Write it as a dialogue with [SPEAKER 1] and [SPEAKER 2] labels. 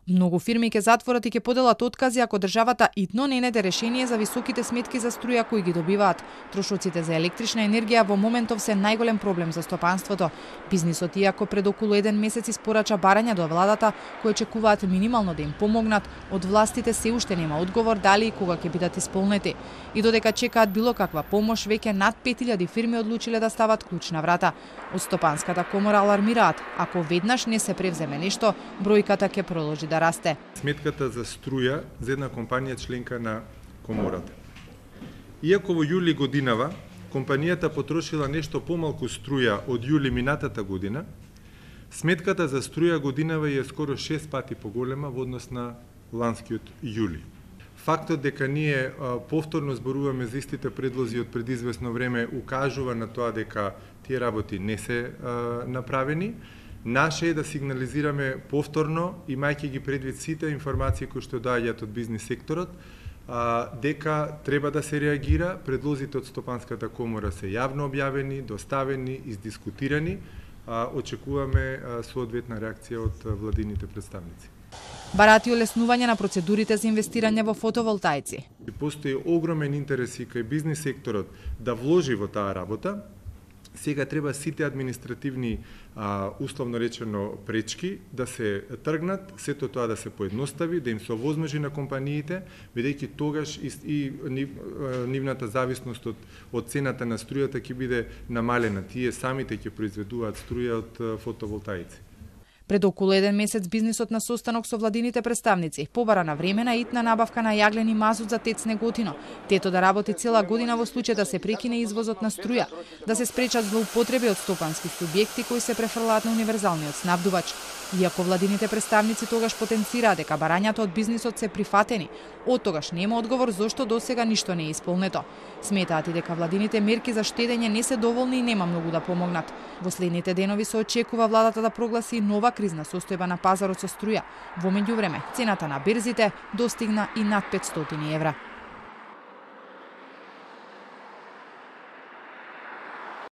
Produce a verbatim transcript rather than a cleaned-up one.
[SPEAKER 1] Многу фирми ќе затворат и ќе поделат откази ако државата итно не најде решение за високите сметки за струја кои ги добиваат. Трошоците за електрична енергија во моментов се најголем проблем за стопанството. Бизнисот, иако пред околу еден месец испорача барања до владата, кои очекуваат минимално да им помогнат, од властите се уште нема одговор дали и кога ќе бидат исполнети. И додека чекаат било каква помош, веќе над пет илјади фирми одлучиле да стават клуч на врата. Од Стопанската комора алармираат, ако веднаш не се превземе нешто, бројката ќе продолжи да расте.
[SPEAKER 2] Сметката за струја за една компанија членка на комората. Иако во јули годинава компанијата потрошила нешто помалку струја од јули минатата година, сметката за струја годинава е скоро шест пати поголема во однос на ланскиот јули. Фактот дека ние повторно зборуваме за истите предлози од пред извесно време укажува на тоа дека тие работи не се а, направени. Наше е да сигнализираме повторно, имајќи ги предвид сите информации кои што доаѓаат од бизнис секторот, а, дека треба да се реагира. Предлозите од Стопанската комора се јавно објавени, доставени, издискутирани. А, очекуваме а, соодветна реакција од владините представници.
[SPEAKER 1] Барати олеснување на процедурите за инвестирање во фотоволтаици.
[SPEAKER 2] Постои огромен интерес и кај бизнис секторот да вложи во таа работа. Сега треба сите административни, а, условно речено, пречки да се тргнат, сето тоа да се поедностави, да им се овозможи на компаниите, бидејќи тогаш и, и нив, нивната зависност од, од цената на струјата ќе биде намалена. Тие самите ќе произведуваат струја од фотоволтаици.
[SPEAKER 1] Пред околу еден месец бизнисот на состанок со владините представници побара на времена итна набавка на јаглен и мазут за ТЕЦ Неготино. Тето да работи цела година во случај да се прекине извозот на струја, да се спречат злоупотреби од стопански субјекти кои се префрлаат на универзалниот снабдувач. Иако владините представници тогаш потенцираа дека барањата од бизнисот се прифатени, од тогаш нема одговор зошто досега ништо не е исполнето. Сметаат и дека владините мерки за штедење не се доволни и нема многу да помогнат. Во следните денови се очекува владата да прогласи нова кризна состојба на пазарот со струја. Во меѓувреме, цената на берзите достигна и над петстотини евра.